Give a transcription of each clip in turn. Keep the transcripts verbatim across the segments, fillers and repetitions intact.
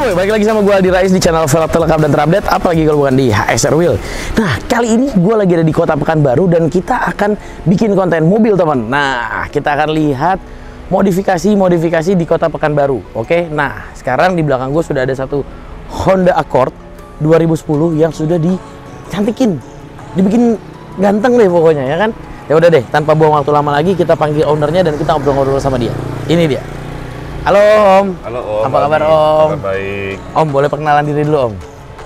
Yo, balik lagi sama gue Aldi Rais di channel velg terlengkap dan terupdate, apalagi kalau bukan di H S R Wheel. Nah, kali ini gue lagi ada di Kota Pekanbaru dan kita akan bikin konten mobil, teman. Nah, kita akan lihat modifikasi-modifikasi di Kota Pekanbaru. Oke, nah sekarang di belakang gue sudah ada satu Honda Accord dua ribu sepuluh yang sudah dicantikin, dibikin ganteng deh pokoknya, ya kan? Ya udah deh, tanpa buang waktu lama lagi, kita panggil ownernya dan kita ngobrol-ngobrol sama dia. Ini dia. Halo Om. Halo Om. Apa kabar Om? Kabar baik. Om, boleh perkenalan diri dulu Om?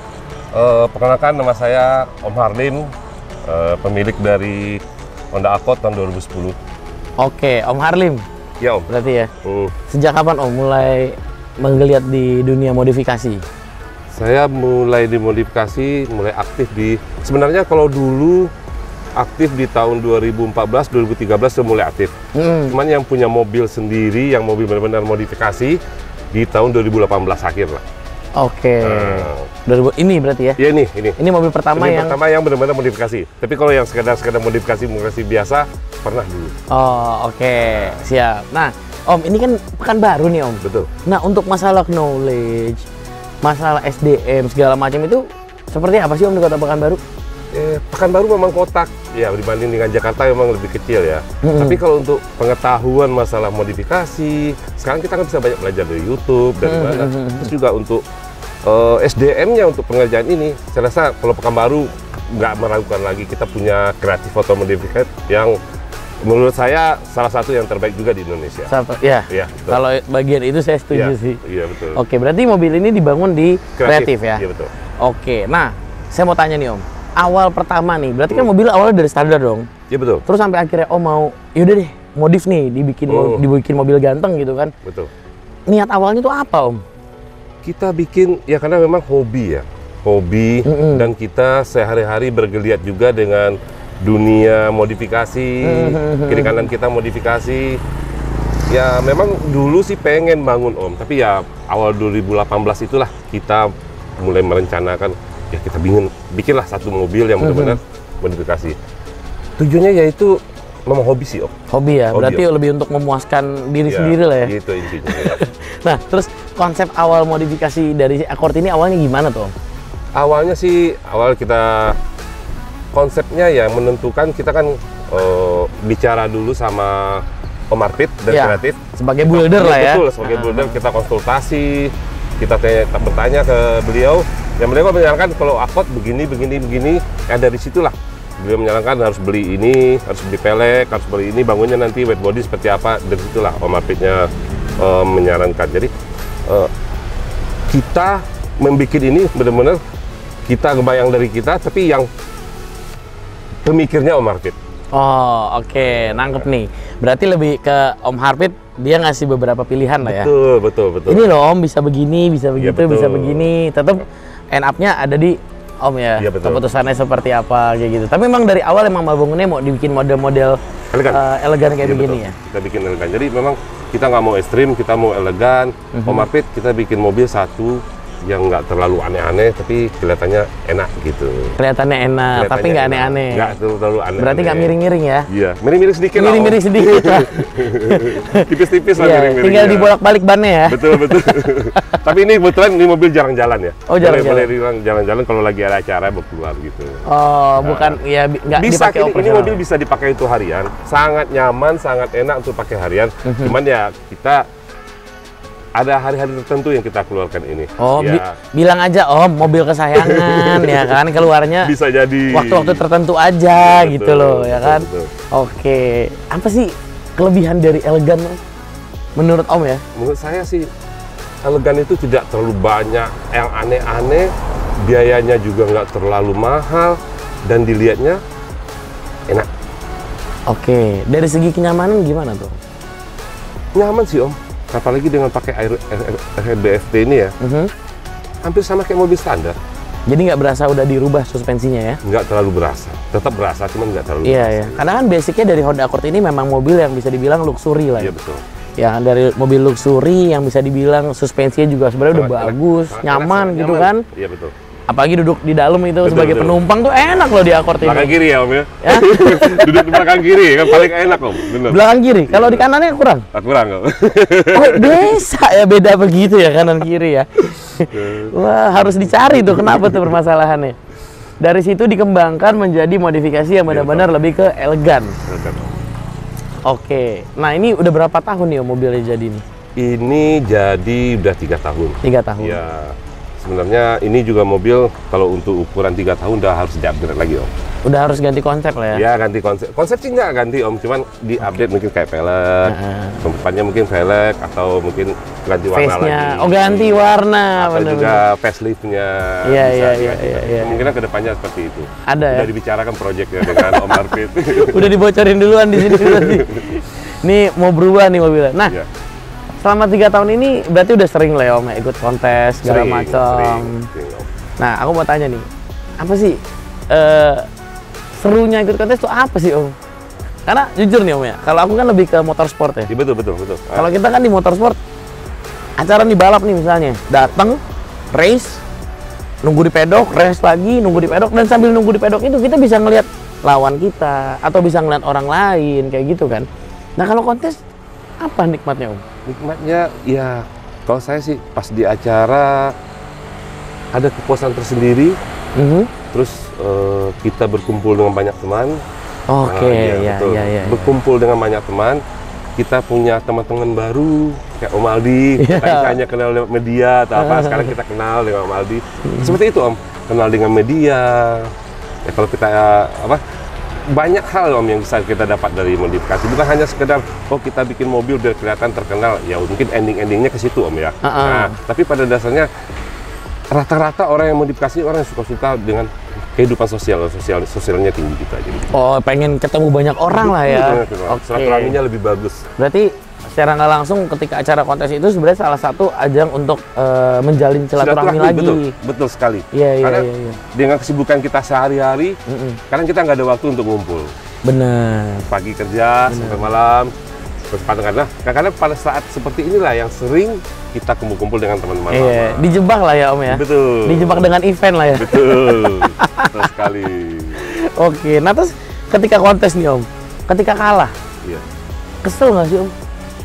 Uh, perkenalkan, nama saya Om Harlim, uh, pemilik dari Honda Accord tahun dua ribu sepuluh. Oke, Om Harlim. Ya Om. Berarti ya. Hmm. Sejak kapan Om mulai menggeliat di dunia modifikasi? Saya mulai dimodifikasi, mulai aktif di. Sebenarnya kalau dulu aktif di tahun dua ribu empat belas, dua ribu tiga belas sudah mulai aktif. Hmm. Cuman yang punya mobil sendiri, yang mobil benar-benar modifikasi di tahun dua ribu delapan belas akhir lah. Oke. Uh, ini berarti ya? Ya ini, ini. Ini mobil pertama mobil yang pertama yang benar-benar modifikasi. Tapi kalau yang sekedar-sekedar modifikasi modifikasi biasa pernah dulu. Oh, oke. Okay. Siap. Nah, Om, ini kan Pekanbaru nih Om. Betul. Nah, untuk masalah knowledge, masalah S D M segala macam itu seperti apa sih Om di Kota Pekanbaru? Eh, Pekanbaru memang kotak ya, dibanding dengan Jakarta memang lebih kecil ya. Mm-hmm. Tapi kalau untuk pengetahuan masalah modifikasi, sekarang kita kan bisa banyak belajar dari YouTube, dari mm-hmm. mana. Terus juga untuk uh, S D M-nya untuk pengerjaan ini, saya rasa kalau Pekanbaru nggak meragukan lagi, kita punya Kreatif Auto Modified yang menurut saya salah satu yang terbaik juga di Indonesia. Satu, ya. Ya, kalau bagian itu saya setuju ya, sih. Iya betul. Oke, berarti mobil ini dibangun di Kreatif, Kreatif ya. Iya betul. Oke, nah saya mau tanya nih Om. Awal pertama nih, berarti kan mobil awalnya dari standar dong? Iya betul. Terus sampai akhirnya Om mau, yaudah deh, modif nih, dibikin oh. dibikin mobil ganteng gitu kan? Betul. Niat awalnya tuh apa Om? Kita bikin ya karena memang hobi ya, hobi mm-hmm. dan kita sehari-hari bergeliat juga dengan dunia modifikasi, mm-hmm. kiri kanan kita modifikasi. Ya memang dulu sih pengen bangun Om, tapi ya awal dua ribu delapan belas itulah kita mulai merencanakan, ya kita bikin bikinlah satu mobil yang benar-benar mm-hmm. modifikasi. Tujuannya yaitu memang hobi sih Om. Hobi ya, hobi, berarti Om. Lebih untuk memuaskan diri ya, sendiri lah ya. Gitu intinya. Ya. Nah, terus konsep awal modifikasi dari Accord ini awalnya gimana tuh Om? Awalnya sih, awal kita konsepnya ya menentukan, kita kan uh, bicara dulu sama Om Arpit dan ya, Kreatif. Sebagai builder lah ya. Betul, sebagai uh-huh. builder kita konsultasi, kita tanya, bertanya ke beliau. Yang beliau menyarankan kalau Accord begini, begini, begini, ya dari situlah beliau menyarankan harus beli ini, harus beli pelek, harus beli ini, bangunnya nanti wet body seperti apa. Dari situlah Om Arpitnya uh, menyarankan. Jadi uh, kita membuat ini benar-benar kita kebayang dari kita, tapi yang pemikirnya Om Arpit. Oh oke, okay. Nangkep nih. Berarti lebih ke Om Harpit, dia ngasih beberapa pilihan lah ya. Betul, betul, betul. Ini loh Om, bisa begini, bisa begitu, ya, bisa begini. Tetap end up-nya ada di Om ya. Ya keputusannya seperti apa kayak gitu. Tapi memang dari awal emang bangunnya mau dibikin model-model elegan, uh, elegan kayak ya, begini betul. Ya. Kita bikin elegan. Jadi memang kita nggak mau ekstrim, kita mau elegan. Mm-hmm. Om Arpit kita bikin mobil satu yang nggak terlalu aneh-aneh, tapi kelihatannya enak gitu. Kelihatannya enak, kelihatannya tapi nggak aneh-aneh. Nggak terlalu aneh. Berarti nggak miring-miring ya? Iya, miring-miring sedikit lah. Miring-miring sedikit lah. Tipis-tipis lah iya, miring-miring. Tinggal dibolak-balik bannya ya? Betul, betul. Tapi ini kebetulan ini mobil jarang jalan ya? Oh jarang boleh, jalan? Boleh jalan-jalan kalau lagi ada acara mau keluar gitu. Oh, nah, bukan, ya nggak dipakai ini, operasional. Ini mobil bisa dipakai untuk harian. Sangat nyaman, sangat enak untuk pakai harian. Mm-hmm. Cuman ya kita ada hari-hari tertentu yang kita keluarkan ini. Oh, ya. bi bilang aja Om, mobil kesayangan ya kan, keluarnya bisa jadi waktu-waktu tertentu aja ya, gitu betul, loh ya betul, kan. Betul. Oke, apa sih kelebihan dari elegan menurut Om ya? Menurut saya sih elegan itu tidak terlalu banyak yang aneh-aneh, biayanya juga nggak terlalu mahal dan dilihatnya enak. Oke, dari segi kenyamanan gimana tuh? Nyaman sih Om. Apalagi dengan pakai air, air, air B F T ini ya, uh-huh. hampir sama kayak mobil standar. Jadi nggak berasa udah dirubah suspensinya ya? Nggak terlalu berasa, tetap berasa, cuman nggak terlalu iya, berasa. Iya, karena kan basicnya dari Honda Accord ini memang mobil yang bisa dibilang luxury lah. Iya betul. Ya dari mobil luxury yang bisa dibilang suspensinya juga sebenarnya udah bagus, enak, nyaman enak, gitu nyaman. Kan? Iya betul. Apalagi duduk di dalam itu betul, sebagai betul. penumpang tuh enak loh di Accord ini. Belakang kiri ya Om ya? Ya? Duduk di belakang kiri kan paling enak Om. Bener. Belakang kiri, kalau di kanannya kurang? Ah, kurang Om. Oh bisa ya, beda begitu ya kanan kiri ya. Wah, harus dicari tuh kenapa tuh permasalahannya. Dari situ dikembangkan menjadi modifikasi yang benar-benar lebih ke elegan. Elegan. Oke, nah ini udah berapa tahun nih Om mobilnya jadi nih? Ini jadi udah tiga tahun. Tiga tahun. Ya, sebenarnya ini juga mobil kalau untuk ukuran tiga tahun udah harus di-upgrade lagi Om. Udah harus ganti konsep lah ya? Ya ganti konsep. Konsep sih nggak ganti Om, cuman di-update okay. Mungkin kayak velg, uh-huh. Depannya mungkin velg atau mungkin ganti warna face-nya. lagi. Oh ganti warna. Atau bener -bener. Juga facelift-nya. Iya iya iya iya. Kemungkinan kedepannya seperti itu. Ada ya? Udah dibicarakan proyeknya dengan Om Arfit. Udah dibocorin duluan di sini berarti. Ini mau berubah nih mobilnya. Nah, ya. Selama tiga tahun ini berarti udah sering lah ya Om ikut kontes segala macam. Nah, aku mau tanya nih, apa sih uh, serunya ikut kontes tuh apa sih Om? Karena jujur nih Om ya, kalau aku kan lebih ke motorsport ya. Ya betul betul betul. Kalau kita kan di motorsport, acara di balap nih misalnya, datang race, nunggu di pedok, race lagi, nunggu di pedok, dan sambil nunggu di pedok itu kita bisa ngelihat lawan kita atau bisa ngelihat orang lain kayak gitu kan. Nah kalau kontes apa nikmatnya Om? Nikmatnya ya kalau saya sih pas di acara ada kepuasan tersendiri. Mm-hmm. Terus uh, kita berkumpul dengan banyak teman. Oke, okay, uh, ya, ya, ya, ya. Berkumpul dengan banyak teman. Kita punya teman-teman baru kayak Om Aldi. Yeah. Kita hanya kenal lewat media atau apa. Sekarang kita kenal dengan Om Aldi. Mm-hmm. Seperti itu Om, kenal dengan media. Ya kalau kita apa? Banyak hal Om yang bisa kita dapat dari modifikasi. Bukan hanya sekedar oh kita bikin mobil biar kelihatan terkenal. Ya mungkin ending-endingnya ke situ Om ya. Uh-uh. Nah, tapi pada dasarnya rata-rata orang yang modifikasi orang yang suka-suka dengan kehidupan sosial, sosial sosialnya tinggi kita jadi. Oh, pengen ketemu banyak orang lah ya. Oke. Silaturahminya lebih bagus. Berarti secara nggak langsung ketika acara kontes itu sebenarnya salah satu ajang untuk uh, menjalin silaturahmi lagi. Betul, betul sekali. Iya, iya, karena iya, iya. dengan kesibukan kita sehari-hari, mm-mm. Karena kita nggak ada waktu untuk ngumpul. Benar. Pagi kerja Bener. Sampai malam. Terus karena karena pada saat seperti inilah yang sering kita kumpul-kumpul dengan teman-teman. Iya, dijebak lah ya Om ya. Betul. Dijebak dengan event lah ya. Betul. Betul sekali. Oke, nah terus ketika kontes nih Om, ketika kalah, iya. Kesel nggak sih Om?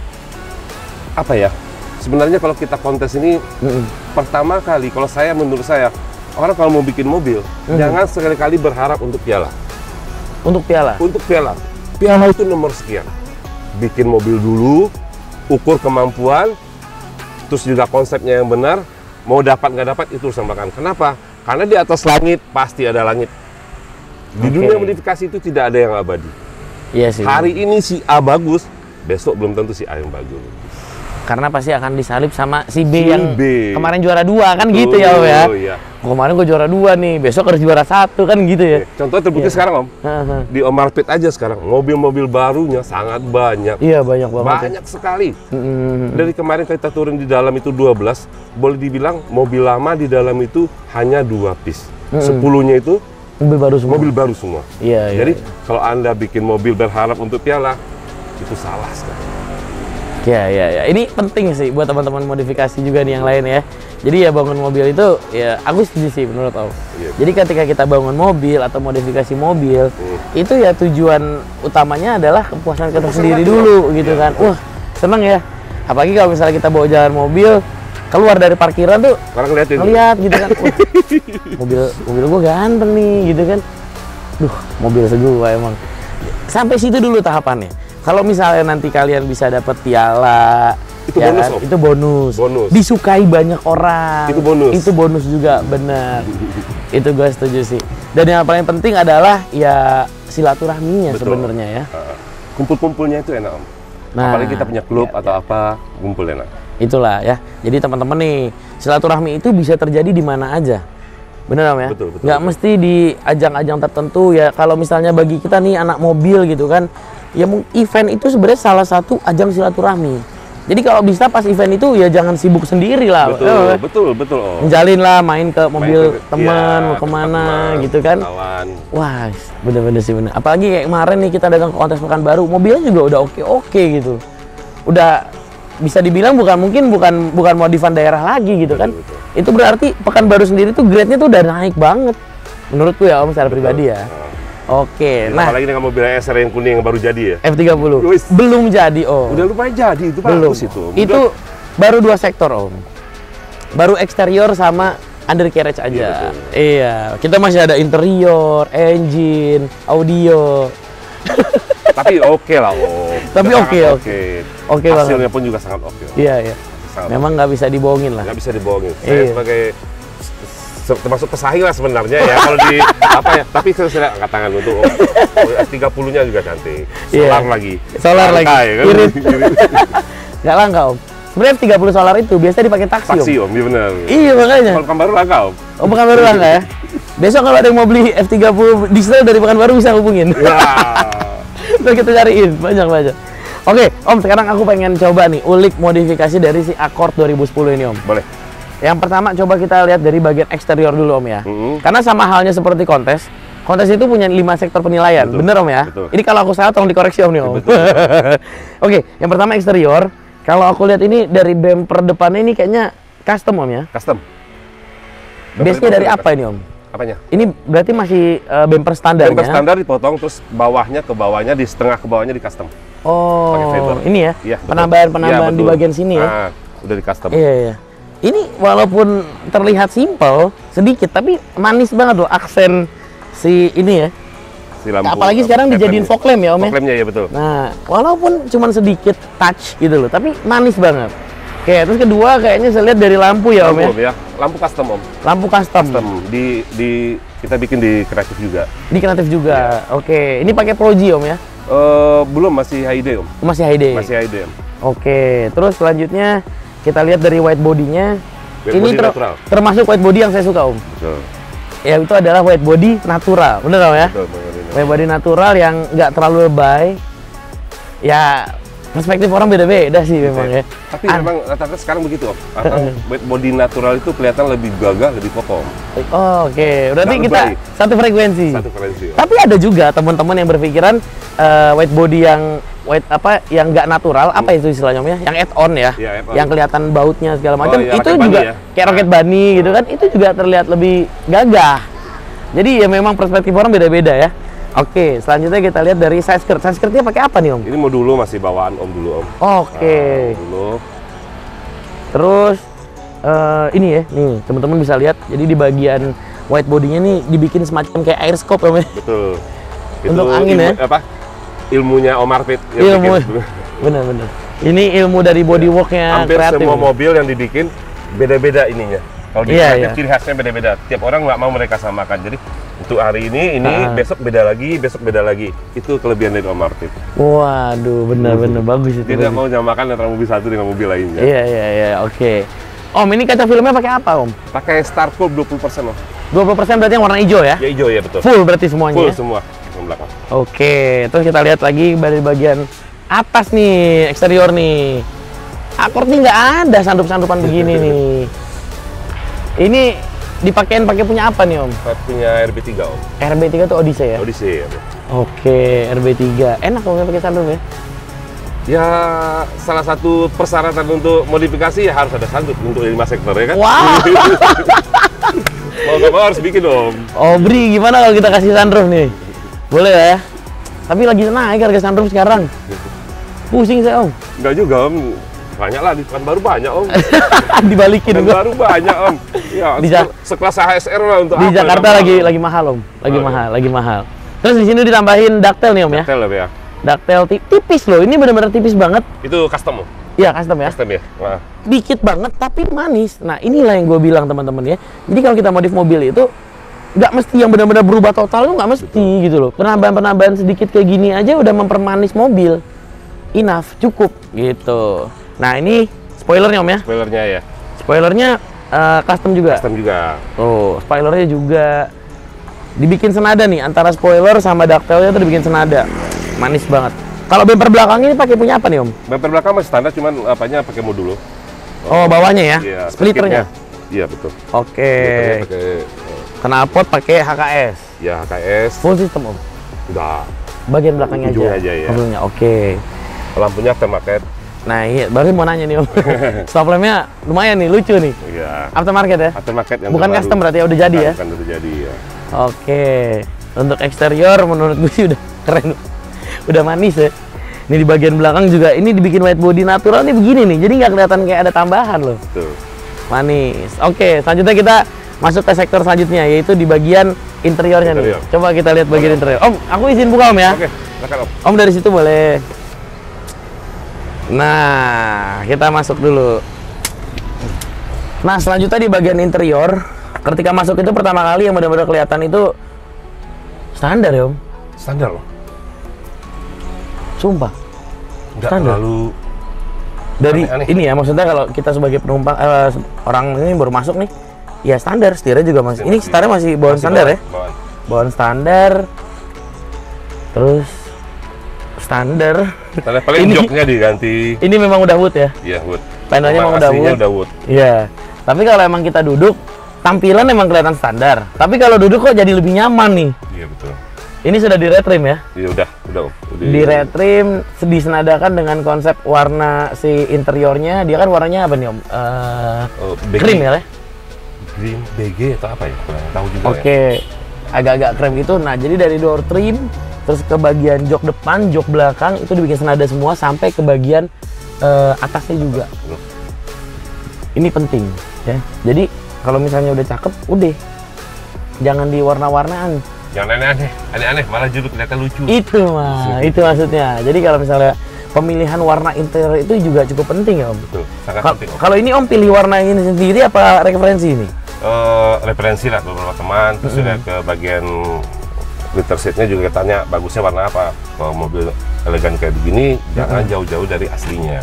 Apa ya? Sebenarnya kalau kita kontes ini mm-hmm. pertama kali, kalau saya menurut saya orang kalau mau bikin mobil, mm-hmm. jangan sekali-kali berharap untuk piala. Untuk piala. Untuk piala. Piala itu nomor sekian. Bikin mobil dulu, ukur kemampuan, terus juga konsepnya yang benar, mau dapat nggak dapat itu urusan belakangan. Kenapa? Karena di atas langit pasti ada langit. Di okay. dunia modifikasi itu tidak ada yang abadi. Iya sih. Hari ini si A bagus, besok belum tentu si A yang bagus. Karena pasti akan disalip sama si B si yang B. kemarin juara dua kan gitu ya Om ya. Iya. Kemarin gue juara dua nih, besok harus juara satu kan gitu ya. Contoh terbukti yeah. sekarang Om, uh-huh. di Om Arfit aja sekarang mobil-mobil barunya sangat banyak. Iya banyak banget. Banyak ya. sekali. Mm-hmm. Dari kemarin kita turun di dalam itu dua belas, boleh dibilang mobil lama di dalam itu hanya dua piece. Mm-hmm. Sepuluhnya itu mobil baru semua. Mobil baru semua. Iya. Jadi iya, iya. kalau Anda bikin mobil berharap untuk piala, itu salah sekali. Ya, ya, ya. Ini penting sih buat teman-teman modifikasi juga nih yang lain ya. Jadi ya bangun mobil itu, ya aku setuju sih menurut aku. Iya. Jadi ketika kita bangun mobil atau modifikasi mobil, hmm. itu ya tujuan utamanya adalah kepuasan kita sendiri dulu gitu ya. Kan. Wah, seneng ya. Apalagi kalau misalnya kita bawa jalan mobil, keluar dari parkiran tuh, orang ngeliatin ngeliat gitu kan. Wah, mobil mobil gua ganteng nih gitu kan. Duh, mobil segua emang. Sampai situ dulu tahapannya. Kalau misalnya nanti kalian bisa dapat piala, itu ya bonus, kan? Itu bonus. bonus. Disukai banyak orang. Itu bonus. Itu bonus juga, benar. Itu gue setuju sih. Dan yang paling penting adalah ya silaturahminya sebenarnya ya. Kumpul-kumpulnya itu enak Om. Nah, apalagi kita punya klub ya, atau ya. apa, kumpul enak. Itulah ya. Jadi teman-teman nih, silaturahmi itu bisa terjadi di mana aja. Bener Om ya? Betul, betul, Nggak betul. mesti di ajang-ajang tertentu ya. Kalau misalnya bagi kita nih anak mobil gitu kan, ya event itu sebenarnya salah satu ajang silaturahmi. Jadi kalau bisa pas event itu ya jangan sibuk sendiri lah. Betul, eh, betul, betul. Oh. Menjalin lah, main ke mobil main ke, ya, teman, mau kemana teman, gitu kan. Kawan. Wah, bener-bener sih bener. Apalagi kayak kemarin nih kita datang ke kontes Pekanbaru, mobilnya juga udah oke-oke gitu. Udah bisa dibilang bukan mungkin bukan bukan modifan daerah lagi gitu betul, kan. Betul. Itu berarti Pekanbaru sendiri tuh grade-nya tuh udah naik banget. Menurutku ya Om secara betul. pribadi ya. Oh. Oke, nah apalagi dengan mobil S R yang kuning yang baru jadi ya? F tiga puluh. Belum jadi Om. Udah lumayan jadi, itu belum. Bagus itu. Udah. Itu baru dua sektor Om. Baru eksterior sama undercarriage aja. Iya, iya, kita masih ada interior, engine, audio. Tapi oke okay lah, Om. Tapi oke, oke. Oke banget. Hasilnya pun juga sangat oke. Okay. Iya, iya. Sangat Memang nggak bisa dibohongin lah. Nggak bisa dibohongin. Iya. Saya sebagai termasuk pesaing lah sebenarnya ya kalau di apa ya. Tapi saya sudah angkat tangan untuk S tiga puluh-nya juga cantik. Solar yeah. lagi. Solar Langkai, lagi. Kan? Irit. Nggak langka, Om. Sebenarnya F tiga puluh Solar itu biasa dipakai taksi, taksi Om. Om, iya benar. Iya makanya. Kalau Pekanbaru langka, Om. Oh, Pekanbaru langka ya. Besok kalau ada yang mau beli F tiga puluh diesel dari Pekanbaru bisa hubungin. Ya. Terus kita cariin banyak-banyak. Oke, Om, sekarang aku pengen coba nih ulik modifikasi dari si Accord dua ribu sepuluh ini, Om. Boleh. Yang pertama coba kita lihat dari bagian eksterior dulu, Om ya. Mm-hmm. Karena sama halnya seperti kontes, kontes itu punya lima sektor penilaian. Betul. Bener, Om ya? Betul. Ini kalau aku salah tolong dikoreksi, Om nih, Om. Betul. Oke, yang pertama eksterior. Kalau aku lihat ini dari bumper depannya ini kayaknya custom, Om ya. Custom. Base-nya dari apa ini, Om? Apanya? Ini berarti masih uh, bumper standarnya. Bumper standar dipotong, terus bawahnya ke bawahnya, di setengah ke bawahnya di custom. Oh, ini ya? Iya, penambahan-penambahan ya, di bagian sini ya? Ah, udah di custom. Iya, iya. Ini walaupun terlihat simple, sedikit, tapi manis banget loh aksen si ini ya. Si lampu, apalagi sekarang dijadiin fog lamp ya, Om ya? Fog lampnya ya, betul. Nah, walaupun cuma sedikit touch gitu loh, tapi manis banget. Oke, terus kedua kayaknya saya lihat dari lampu ya, Om ya? Lampu, ya. Lampu custom, Om. Lampu custom. Custom. Di, di kita bikin di kreatif juga. Di kreatif juga. Ya. Oke, ini pakai Pro G, Om ya? Uh, belum, masih High Day, Om. Masih High Day. Masih High Day, Om. Oke, terus selanjutnya kita lihat dari white body-nya. White ini body ter natural. Termasuk white body yang saya suka, Om. Betul. Ya, itu adalah white body natural. Bener, Om ya? Betul, betul. White body natural yang nggak terlalu lebay. Ya, perspektif orang beda-beda sih memang ya. Tapi An memang rata-rata sekarang begitu, Om. White body natural itu kelihatan lebih gagah, lebih kokoh. Oh, oke, okay. Berarti Nggak kita lebay. satu frekuensi. Satu frekuensi. Om. Tapi ada juga teman-teman yang berpikiran uh, white body yang white apa yang nggak natural, hmm. apa itu istilahnya, Om ya? Yang add-on ya, ya add yang kelihatan bautnya segala macam. Oh, ya, itu juga ya? kayak Rocket Bunny nah. gitu kan? Itu juga terlihat lebih gagah. Jadi ya memang perspektif orang beda-beda ya. Oke, selanjutnya kita lihat dari side skirt. Side skirtnya pakai apa nih, Om? Ini mau dulu masih bawaan Om dulu, Om. Oke. Nah, dulu. Terus uh, ini ya, nih teman-teman bisa lihat. Jadi di bagian white body-nya nih dibikin semacam kayak air scope ya, Om. Betul. Untuk itu angin ilmu, ya? Apa? Ilmunya Om Arpit. Ilmu. Bener-bener. Ini ilmu dari bodywork-nya hampir kreatif. semua mobil yang dibikin beda-beda ininya. Kalau di iya, kreatif iya. ciri khasnya beda-beda. Tiap orang nggak mau mereka samakan. Jadi untuk hari ini, ini ah. besok beda lagi, besok beda lagi. Itu kelebihan dari Om Arpit. Waduh, bener-bener hmm. bagus itu. Dia tidak mau nyamakan antara mobil satu dengan mobil lainnya. Iya, iya, iya. Oke. Okay. Om, ini kaca filmnya pakai apa, Om? Pakai Starcool dua puluh persen, Om. dua puluh persen berarti yang warna hijau ya? Ya hijau ya, betul. Full berarti semuanya. Full ya? semua di belakang. Oke, terus kita lihat lagi dari bagian atas nih, eksterior nih. Accord nih nggak ada sandup-sandupan begini nih. Ini dipakein pakai punya apa nih, Om? Punya R B tiga, Om. R B tiga tuh Odyssey ya? Odyssey ya. Oke, R B tiga. Enak kalau pakai sandup ya? Ya, salah satu persyaratan untuk modifikasi ya harus ada sandup untuk lima sektor ya kan? Wow. Mau nggak mau harus bikin, Om. Oh, Bri, gimana kalau kita kasih sunroof nih? Boleh ya? Tapi lagi naik harga sunroof sekarang. Pusing saya, Om. Enggak juga, Om. Banyak lah, di Pekanbaru banyak, Om. Dibalikin di Pekanbaru banyak, Om. Ya, di sekelas H S R lah untuk di apa, Jakarta lagi mahal. lagi mahal, Om. Lagi oh, mahal, ya. lagi mahal. Terus di sini ditambahin ductile nih, Om ya? Ductile ya. Ductile tipis loh. Ini benar-benar tipis banget. Itu custom, Om. Iya, custom ya. Custom ya. Nah. Dikit banget tapi manis. Nah, inilah yang gue bilang teman-teman ya. Jadi kalau kita modif mobil itu nggak mesti yang benar-benar berubah total, lu nggak mesti Betul. gitu loh. Penambahan-penambahan sedikit kayak gini aja udah mempermanis mobil. Enough, cukup gitu. Nah, ini spoilernya, Om ya? Spoilernya ya. Spoilernya uh, custom juga. Custom juga. Oh, spoilernya juga dibikin senada nih antara spoiler sama ductile-nya tuh dibikin senada. Manis banget. Kalau bumper belakang ini pakai punya apa nih, Om? Bumper belakang masih standar, cuman apanya pakai modulo. Oh, bawahnya ya? Iya, splitternya. Iya, betul. Oke. Okay. Knalpot pakai H K S. Ya, H K S. Full system, Om? Enggak. Bagian belakangnya aja. aja ya. Ujungnya, oke. Okay. Lampunya aftermarket. Nah, iya, baru mau nanya nih, Om. Stop lamp-nya lumayan nih, lucu nih. Iya. Aftermarket ya? Aftermarket yang bukan terbaru. Custom berarti ya, udah jadi ya? Bukan udah jadi ya. Oke. Untuk eksterior menurut gue sih udah keren. Udah manis ya. Ini di bagian belakang juga ini dibikin white body natural nih begini nih. Jadi nggak kelihatan kayak ada tambahan loh. Betul. Manis. Oke, selanjutnya kita masuk ke sektor selanjutnya, yaitu di bagian interiornya Interior. nih. Coba kita lihat bagian interior. Om, aku izin buka Om ya. Oke, silakan Om. Om dari situ boleh. Nah, kita masuk dulu. Nah, selanjutnya di bagian interior, ketika masuk itu pertama kali yang benar-benar kelihatan itu standar ya Om. Standar loh. Sumpah. Nggak standar. terlalu dari aneh-aneh. Ini ya, maksudnya kalau kita sebagai penumpang eh, orang ini baru masuk nih, ya standar, setirnya juga masih. Ini setirnya masih bawaan standar ya? Bawaan. Bawaan standar. Terus standar. Tanda paling Ini- joknya diganti. Ini memang udah wood ya? Iya, wood. Panelnya memang udah Aslinya wood. udah wood. Iya. Tapi kalau emang kita duduk, tampilan emang kelihatan standar. Tapi kalau duduk kok jadi lebih nyaman nih. Iya, betul. Ini sudah di retrim ya? Iya, udah, udah. udah. Di retrim, disenadakan dengan konsep warna si interiornya. Dia kan warnanya apa nih Om? Eh, Oh, B G. Cream ya? Le? Cream B G atau apa ya? Kurang tahu juga ya. Oke, agak-agak krem gitu. Nah, jadi dari door trim, terus ke bagian jok depan, jok belakang itu dibikin senada semua sampai ke bagian eh, atasnya juga. Loh. Ini penting ya. Jadi kalau misalnya udah cakep, udah jangan diwarna-warnaan. Jangan aneh-aneh, aneh-aneh malah justru kelihatan lucu. Itu mah, itu maksudnya. Jadi kalau misalnya pemilihan warna interior itu juga cukup penting ya Om. Betul, sangat Kal- penting. Om. Kalau ini Om pilih warna ini sendiri apa referensi ini? Eh, referensi lah beberapa teman, terus Mm-hmm. udah ke bagian glitter seatnya juga tanya bagusnya warna apa. Kalau mobil elegan kayak begini, jangan jauh-jauh dari aslinya.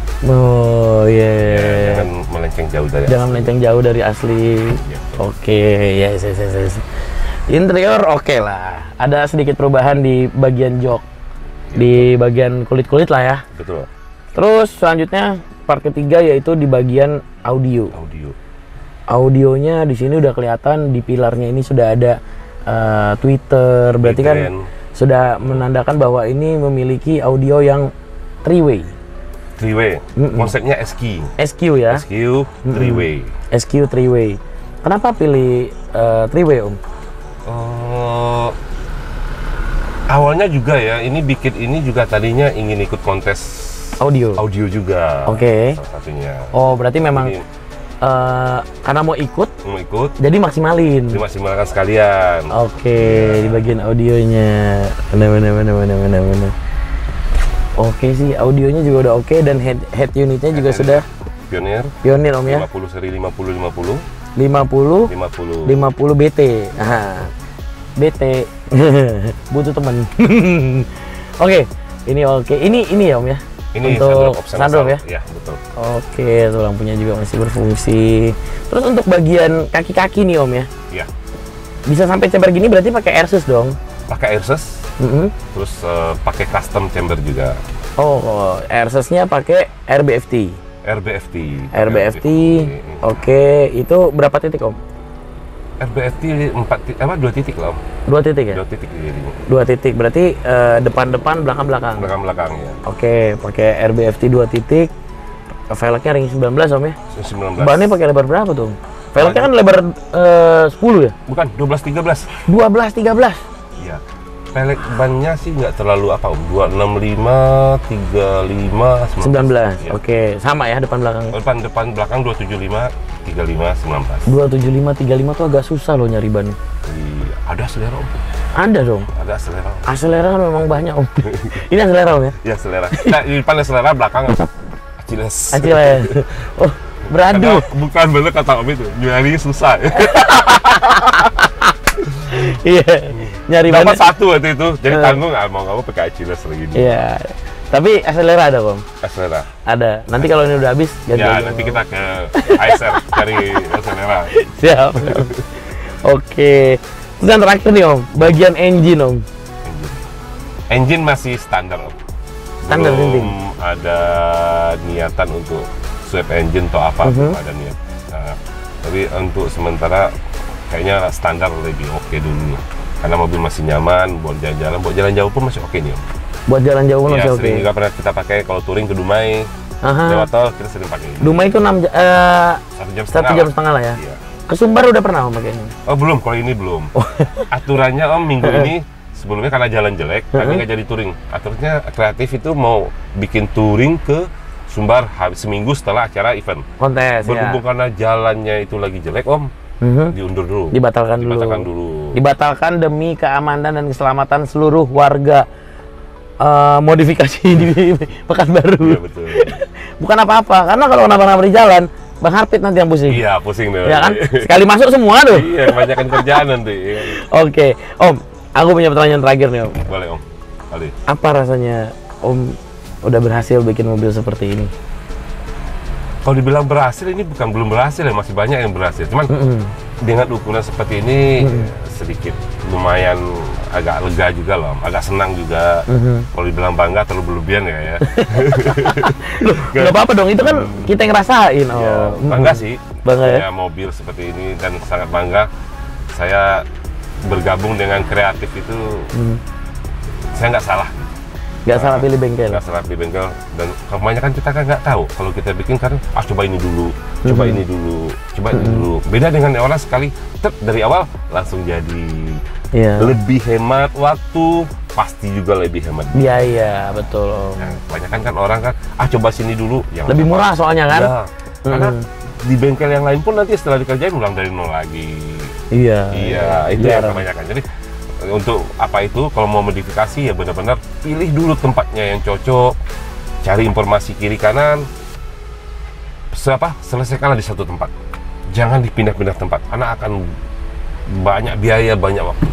Oh iya. Ya, jangan melenceng jauh dari Jangan asli. melenceng jauh dari asli. Ya. Oke, yes, yes, yes, yes. Interior oke lah. Ada sedikit perubahan di bagian jok, di bagian kulit-kulit lah ya. Betul, Terus selanjutnya part ketiga yaitu di bagian audio. audio. Audionya di sini udah kelihatan, di pilarnya ini sudah ada eh, Twitter, berarti kan Weekend. sudah menandakan bahwa ini memiliki audio yang three way. Three way, Mm-mm. konsepnya S Q. S Q ya. S Q, three way. S Q three way. Kenapa pilih eh, three way Om? Eh, awalnya juga ya, ini bikin ini juga tadinya ingin ikut kontes Audio. audio juga. Oke. Salah satunya. Oh, berarti memang Ini eh, karena mau ikut, mau ikut, jadi maksimalin. dimaksimalkan sekalian. Oke, di bagian audionya. Benar, benar, benar, benar, benar, benar. Oke sih, audionya juga udah oke dan head head unitnya juga Head sudah Pionir, pionir Om ya. lima puluh seri lima puluh lima puluh, lima puluh lima puluh. lima puluh B T. Nah, B T butuh teman. Oke, ini oke. Ini ini ya Om ya. Ini untuk sunroof opsional sunroof ya. Ya, betul. Oke, tuh lampunya juga masih berfungsi. Terus untuk bagian kaki-kaki nih Om ya. Ya, Bisa sampai cebar gini berarti pakai airsus dong. pakai airsus, Mm-mm. terus eh, pakai custom chamber juga. Oh, oh airsusnya pakai R B F T. R B F T. R B F T. Oke, itu berapa titik Om? R B F T empat titik, apa dua titik lah Om. Dua titik ya? Dua titik jadinya. Dua titik, berarti eh, depan-depan, belakang-belakang. Belakang belakang ya. Oke, pakai R B F T dua titik. Velgnya ring sembilan belas Om ya? sembilan belas. Bannya pakai lebar berapa tuh Om? Velgnya kan lebar eh, sepuluh ya? Bukan, dua belas tiga belas. dua belas tiga belas. Iya. Pelek bannya sih nggak terlalu apa Om. dua enam lima, tiga lima, sembilan belas. Ya. Oke, sama ya depan belakang. Depan depan belakang dua tujuh lima, tiga lima, sembilan belas. dua tujuh lima tiga lima tuh agak susah loh nyari ban. Iya, ada selera Om. Ada dong. Ada selera. Aselera kan memang banyak Om. Ini aselera Om ya? Ya selera. Nah, di depan selera, belakang Achilles. Acelera. Oh, beradu. Karena bukan bener kata Om itu, nyari susah. Iya. Nyari ban. Dapat satu waktu itu, jadi Eh. tanggung nggak mau nggak mau pakai Achilles lagi. Iya. Tapi aselera ada Om. Selera. Ada. Nanti kalau ini udah habis ganti Ya, aja, nanti Om. kita ke Acer cari selera. Siap. Oke. Terus yang terakhir nih Om, bagian engine Om. Engine masih standar Om. Standar Belum penting. ada niatan untuk swap engine atau apa, Mhm. belum ada niat. Nah, tapi untuk sementara kayaknya standar lebih oke dulu. Karena mobil masih nyaman, buat jalan-jalan, buat jalan jauh pun masih oke nih Om. Buat jalan jauh Ya, masih oke. sering juga pernah kita pakai kalau touring ke Dumai, Aha. lewat tol kita sering pakai. Dumai itu enam ja- eh, Satu jam satu setengah. jam lah. setengah lah ya. Iya. Ke Sumbar udah pernah Om pakai ini? Oh belum, kalau ini belum. Aturannya Om minggu ini sebelumnya karena jalan jelek, kami nggak jadi touring. Aturnya kreatif itu mau bikin touring ke Sumbar habis seminggu setelah acara event. Kontes. Berhubung ya. Karena jalannya itu lagi jelek Om, mm-hmm. diundur dulu. Dibatalkan, Dibatalkan dulu. dulu. Dibatalkan demi keamanan dan keselamatan seluruh warga uh, modifikasi di Pekanbaru. Iya betul. Bukan apa-apa, karena kalau kenapa-napa di jalan, Bang Harpit nanti yang pusing. Iya pusing deh. Ya kan? Sekali masuk semua tuh. Iya, kebanyakan kerjaan nanti. Oke, Om, aku punya pertanyaan terakhir nih Om. Boleh Om. Kali. Apa rasanya Om udah berhasil bikin mobil seperti ini? Kalau dibilang berhasil, ini bukan belum berhasil ya, masih banyak yang berhasil. Cuman mm-hmm. dengan ukuran seperti ini mm-hmm. sedikit lumayan agak lega juga loh, agak senang juga. Mm-hmm. Kalau dibilang bangga terlalu berlebihan ya ya. Loh, nggak apa-apa dong, itu kan kita yang ngerasain. Oh. Ya, bangga sih, bangga ya? Punya mobil seperti ini dan sangat bangga. Saya bergabung dengan kreatif itu, mm. saya nggak salah. Nggak salah pilih bengkel. Nggak salah pilih bengkel, dan kebanyakan kita kan nggak tahu kalau kita bikin kan, ah coba ini dulu, coba mm-hmm. ini dulu, coba mm-hmm. ini dulu. Beda dengan orang sekali, ter, dari awal langsung jadi. Yeah. Lebih hemat waktu, pasti juga lebih hemat. Iya iya betul. Nah, kebanyakan kan orang kan, ah coba sini dulu. Yang lebih murah soalnya kan. Ya, mm-hmm. Karena di bengkel yang lain pun nanti setelah dikerjain ulang dari nol lagi. Iya. Iya itu yang kebanyakan. Jadi untuk apa itu, kalau mau modifikasi ya benar-benar pilih dulu tempatnya yang cocok, cari informasi kiri kanan, apa selesaikanlah di satu tempat, jangan dipindah-pindah tempat karena akan banyak biaya, banyak waktu.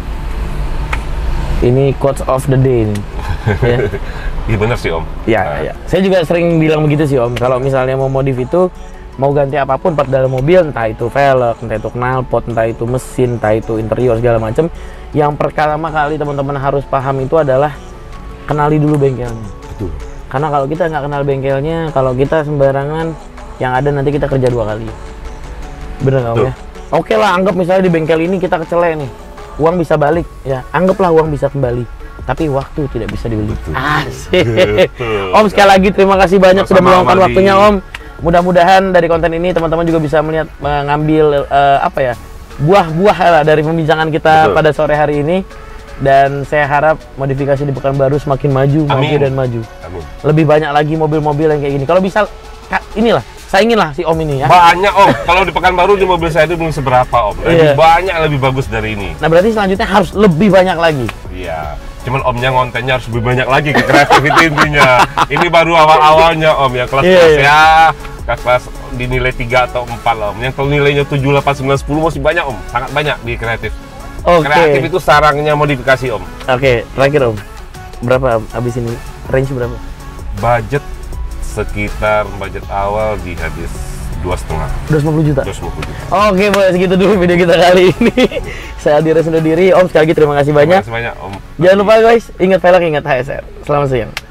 Ini quotes of the day nih. Ya. Iya benar sih Om. Ya, nah. ya. Saya juga sering bilang begitu sih Om, kalau misalnya mau modif itu, mau ganti apapun part dalam mobil, entah itu velg, entah itu knalpot, entah itu mesin, entah itu interior segala macam, yang pertama kali teman-teman harus paham itu adalah kenali dulu bengkelnya. Betul. Karena kalau kita nggak kenal bengkelnya, kalau kita sembarangan, yang ada nanti kita kerja dua kali. Bener nggak Om ya? Oke lah, anggap misalnya di bengkel ini kita kecelek nih, uang bisa balik, ya anggaplah uang bisa kembali. Tapi waktu tidak bisa dibeli. Asik. Om sekali lagi terima kasih banyak sudah meluangkan waktunya Om. Mudah-mudahan dari konten ini teman-teman juga bisa melihat mengambil uh, apa ya buah-buah lah dari pembincangan kita. Betul. Pada sore hari ini, dan saya harap modifikasi di Pekanbaru semakin maju, Amin. maju dan maju. Amin. Lebih banyak lagi mobil-mobil yang kayak gini. Kalau bisa inilah saingin lah si Om ini ya. Banyak Om. Kalau di Pekanbaru di mobil saya itu belum seberapa Om. Lebih yeah. banyak, lebih bagus dari ini. Nah berarti selanjutnya harus lebih banyak lagi. Iya. Cuman Omnya ngontennya harus lebih banyak lagi ke kreativiti intinya. Ini baru awal-awalnya Om, yang kelas-kelas yeah, yeah. ya kelas dinilai tiga atau empat Om. Yang kalau nilainya tujuh, delapan, sembilan, sepuluh masih banyak Om. Sangat banyak di kreatif. Okay. Kreatif itu sarangnya modifikasi Om. Oke, okay. Terakhir Om, berapa habis ini? Range berapa? Budget sekitar budget awal di habis dua setengah. dua ratus lima puluh juta. dua ratus lima puluh juta. Oke, boleh segitu dulu video kita kali ini. Saya Aldi Resno diri, Om sekali lagi terima kasih banyak. Terima kasih banyak Om. Jangan lupa guys, ingat velg, ingat H S R. Selamat siang.